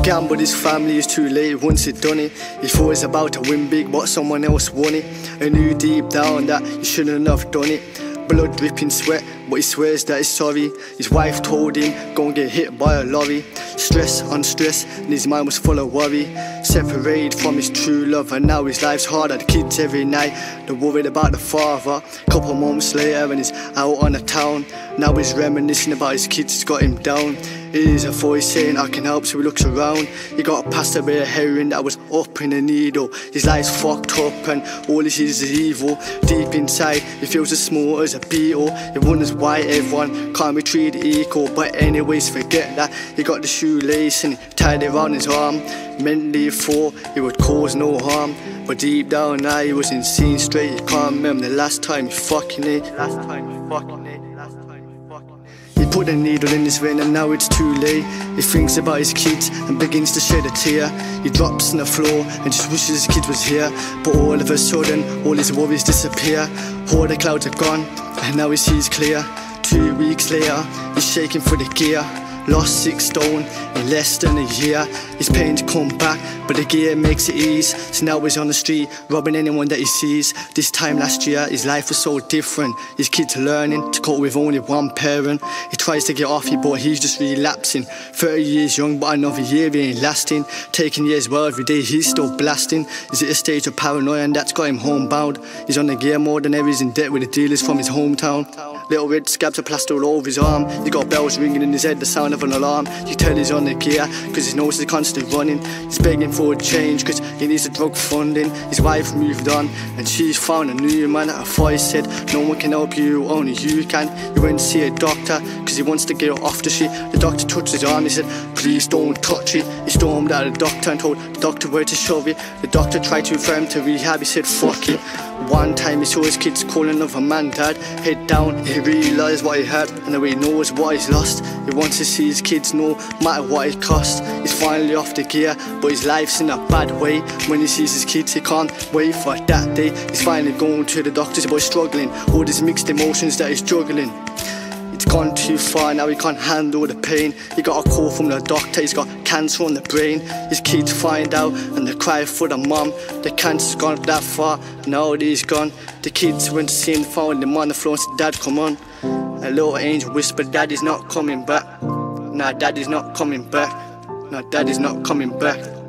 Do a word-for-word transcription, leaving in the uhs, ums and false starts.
Gambled his family, is too late once he done it. He thought he was about to win big, but someone else won it. And knew deep down that he shouldn't have done it. Blood dripping sweat, but he swears that he's sorry. His wife told him, go and get hit by a lorry. Stress on stress, and his mind was full of worry. Separated from his true love, and now his life's hard. The kids every night, they're worried about the father. Couple months later, and he's out on the town. Now he's reminiscing about his kids, it's got him down. It is a voice saying I can help, so he looks around. He got passed away a heroin that was up in the needle. His life's fucked up and all he sees is evil. Deep inside, he feels as small as a beetle. He wonders why everyone can't be treated equal. But anyways, forget that. He got the shoelace and he tied it around his arm. Mentally thought it would cause no harm, but deep down now he was insane straight. He can't remember the last time he fucking ate. Last time he fucking ate. Last time he fucking ate. He put a needle in his vein and now it's too late. He thinks about his kids and begins to shed a tear. He drops on the floor and just wishes his kids was here. But all of a sudden, all his worries disappear. All the clouds are gone and now he sees clear. Two weeks later, he's shaking for the gear. Lost six stone in less than a year. His pain's come back, but the gear makes it ease. So now he's on the street, robbing anyone that he sees. This time last year, his life was so different. His kids learning to cope with only one parent. He tries to get off it, but he's just relapsing. Thirty years young, but another year he ain't lasting. Taking years well every day, he's still blasting. He's at a stage of paranoia and that's got him homebound. He's on the gear more than ever, he's in debt with the dealers from his hometown. Little red scabs of plaster all over his arm. He's got bells ringing in his head, the sound of an alarm. You tell he's on the gear, cause his nose is constantly running. He's begging for a change, cause he needs the drug funding. His wife moved on, and she's found a new man. A voice said, no one can help you, only you can. He went to see a doctor, cause he wants to get off the shit. The doctor touched his arm, he said, please don't touch it. He stormed out of the doctor and told the doctor where to shove it. The doctor tried to refer him to rehab, he said, fuck it. One time he saw his kids calling another man dad. Head down, he realised what he had, and now he knows what he's lost. He wants to see his kids no matter what it costs. He's finally off the gear, but his life's in a bad way. When he sees his kids, he can't wait for that day. He's finally going to the doctors, but he's struggling. All these mixed emotions that he's juggling. It's gone too far, now he can't handle the pain. He got a call from the doctor, he's got cancer on the brain. His kids find out and they cry for the mum. The cancer's gone that far, now that he's gone. The kids went to see him, found him on the floor and said, Dad, come on. A little angel whispered, Daddy's not coming back. Nah, Daddy's not coming back. Nah, Daddy's not coming back.